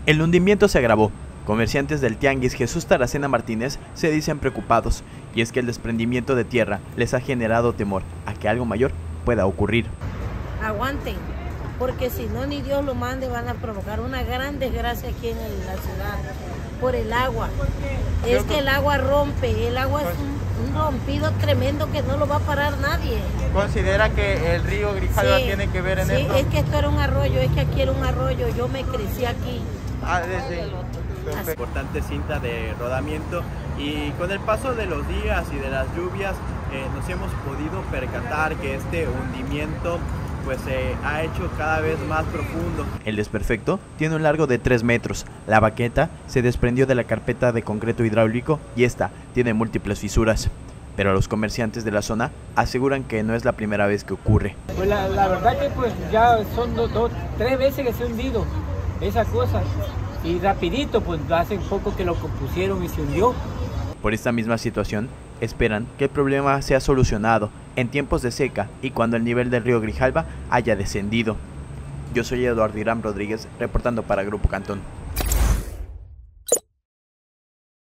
El hundimiento se agravó. Comerciantes del tianguis Jesús Taracena Martínez se dicen preocupados, y es que el desprendimiento de tierra les ha generado temor a que algo mayor pueda ocurrir. Aguanten, porque si no, ni Dios lo mande, van a provocar una gran desgracia aquí en la ciudad por el agua. Es que el agua rompe, el agua es un rompido tremendo que no lo va a parar nadie. ¿Considera que el río Grijalva tiene que ver en esto? Sí, es que esto era un arroyo, es que aquí era un arroyo, yo me crecí aquí. Importante cinta de rodamiento, y con el paso de los días y de las lluvias nos hemos podido percatar que este hundimiento pues se ha hecho cada vez más profundo. El desperfecto tiene un largo de 3 metros, la baqueta se desprendió de la carpeta de concreto hidráulico y esta tiene múltiples fisuras. Pero los comerciantes de la zona aseguran que no es la primera vez que ocurre. Pues la verdad que pues ya son 3 veces que se ha hundido esa cosa. Y rapidito, pues hace poco que lo compusieron y se hundió. Por esta misma situación, esperan que el problema sea solucionado en tiempos de seca y cuando el nivel del río Grijalva haya descendido. Yo soy Eduardo Irán Rodríguez, reportando para Grupo Cantón.